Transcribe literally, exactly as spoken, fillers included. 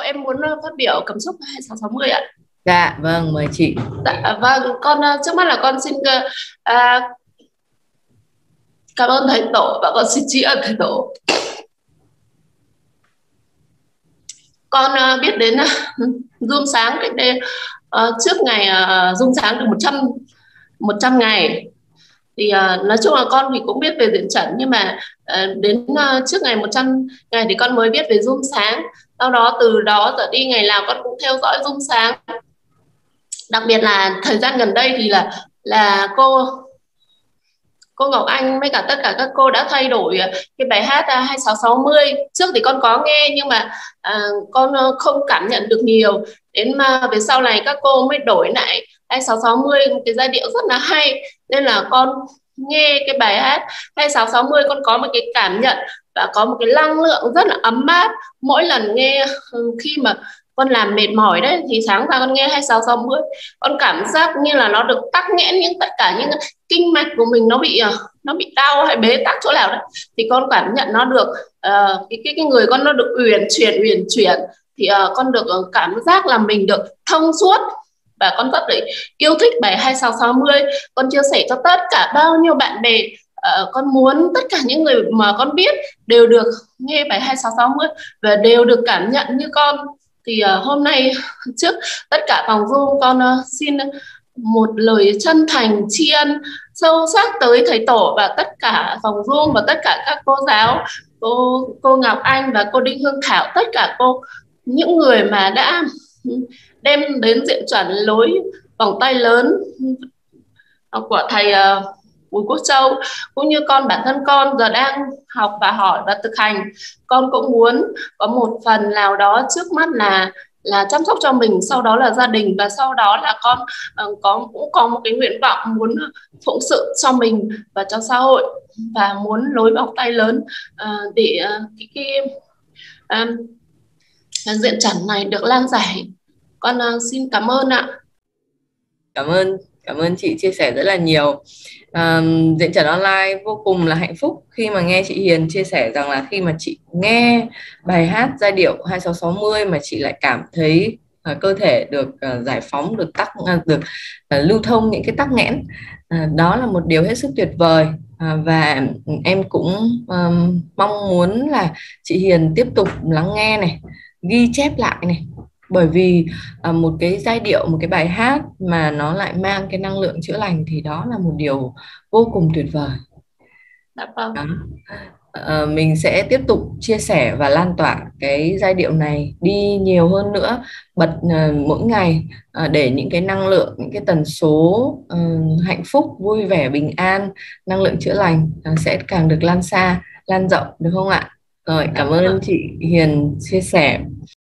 em muốn ờ, phát biểu cảm xúc hai sáu sáu mươi ạ. Dạ vâng, mời chị. Dạ vâng, con ờ, trước mắt là con xin ờ, à, cảm ơn thầy tổ và con xin tri ân thầy tổ. Con ờ, biết đến uh, Zoom sáng cách đây ờ, trước ngày uh, Zoom sáng được một trăm một trăm ngày thì uh, nói chung là con thì cũng biết về diễn chuẩn, nhưng mà uh, đến uh, trước ngày một trăm ngày thì con mới biết về Zoom sáng. Sau đó từ đó trở đi ngày nào con cũng theo dõi Zoom sáng. Đặc biệt là thời gian gần đây thì là là cô cô Ngọc Anh với cả tất cả các cô đã thay đổi cái bài hát hai sáu sáu mươi. Trước thì con có nghe nhưng mà à, con không cảm nhận được nhiều, đến mà về sau này các cô mới đổi lại hai sáu sáu mươi, một cái giai điệu rất là hay, nên là con nghe cái bài hát hai sáu sáu mươi con có một cái cảm nhận và có một cái năng lượng rất là ấm áp. Mỗi lần nghe khi mà con làm mệt mỏi đấy thì sáng ra con nghe hai sáu sáu mươi, con cảm giác như là nó được tắc nghẽn những tất cả những kinh mạch của mình, nó bị nó bị đau hay bế tắc chỗ nào đấy thì con cảm nhận nó được uh, cái, cái cái người con nó được uyển chuyển uyển chuyển thì uh, con được uh, cảm giác là mình được thông suốt, và con rất là yêu thích bài hai sáu sáu mươi. Con chia sẻ cho tất cả bao nhiêu bạn bè. Uh, con muốn tất cả những người mà con biết đều được nghe bài hai sáu sáu mươi và đều được cảm nhận như con. Thì uh, hôm nay trước tất cả phòng Zoom con uh, xin một lời chân thành tri ân sâu sắc tới thầy tổ và tất cả phòng Zoom và tất cả các cô giáo, cô cô Ngọc Anh và cô Đinh Hương Thảo, tất cả cô những người mà đã đem đến diễn chuẩn lối vòng tay lớn của thầy uh, Bùi Quốc Châu, cũng như con bản thân con giờ đang học và hỏi và thực hành. Con cũng muốn có một phần nào đó trước mắt là là chăm sóc cho mình, sau đó là gia đình, và sau đó là con uh, có cũng có một cái nguyện vọng muốn phụng sự cho mình và cho xã hội, và muốn lối vòng tay lớn uh, để uh, cái, cái um, diện chuẩn này được lan giải. Con uh, xin cảm ơn ạ. Cảm ơn, cảm ơn chị chia sẻ rất là nhiều. À, Diễn Chuẩn Online vô cùng là hạnh phúc khi mà nghe chị Hiền chia sẻ rằng là khi mà chị nghe bài hát giai điệu hai sáu sáu mươi mà chị lại cảm thấy uh, cơ thể được uh, giải phóng, được tắc uh, được uh, lưu thông những cái tắc nghẽn. Uh, đó là một điều hết sức tuyệt vời. Uh, và em cũng um, mong muốn là chị Hiền tiếp tục lắng nghe này, ghi chép lại này, bởi vì à, một cái giai điệu, một cái bài hát mà nó lại mang cái năng lượng chữa lành thì đó là một điều vô cùng tuyệt vời. Dạ vâng. Đó. À, mình sẽ tiếp tục chia sẻ và lan tỏa cái giai điệu này đi nhiều hơn nữa, bật à, mỗi ngày à, để những cái năng lượng, những cái tần số à, hạnh phúc, vui vẻ, bình an, năng lượng chữa lành à, sẽ càng được lan xa, lan rộng, được không ạ? Rồi, cảm ơn chị Hiền chia sẻ.